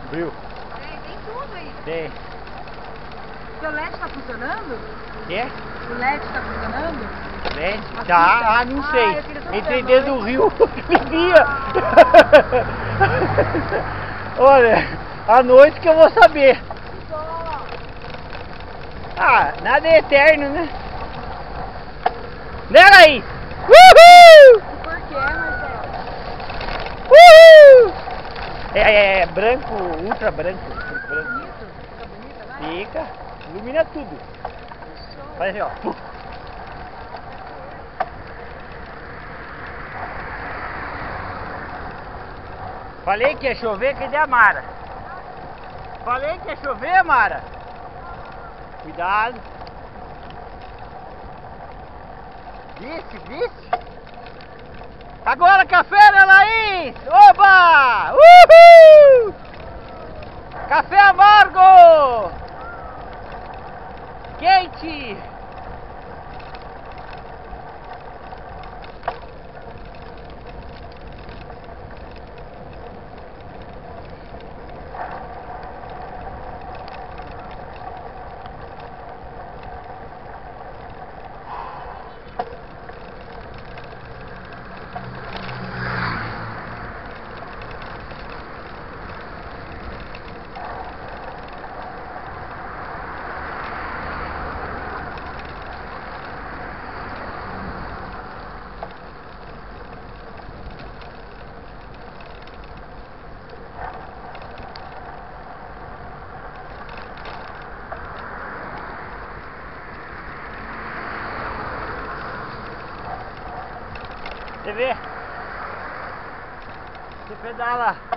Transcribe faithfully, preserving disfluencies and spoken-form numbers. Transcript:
Viu? Tem, tem tudo aí. Tem. Seu L E D tá funcionando? Quê? O L E D tá funcionando? L E D? A Tá, fita? ah, não Ah, sei. eu queria saber Entrei a dentro do noite. rio, via. Olha, à noite que eu vou saber. Que dó. Ah, nada é eterno, né? Né, Laís? Uhul! Por quê, Marcelo? Uhul! É, é, é branco, ultra branco. branco. Bonito? Fica bonito agora? Fica, ilumina tudo. Show. Faz assim, ó. Puf. Falei que ia chover, cadê a Mara? Falei que ia chover, Mara. Cuidado. Vice, vice. Agora café, né, Laís? Oba! Uhul! Café amargo! Quente! Você vê? Você pedala